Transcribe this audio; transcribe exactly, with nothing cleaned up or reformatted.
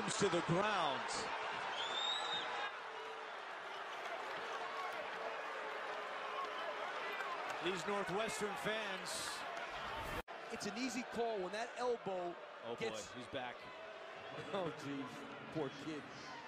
comes to the ground. These Northwestern fans. It's an easy call when that elbow Oh gets... boy, he's back. Oh, geez. Poor kid.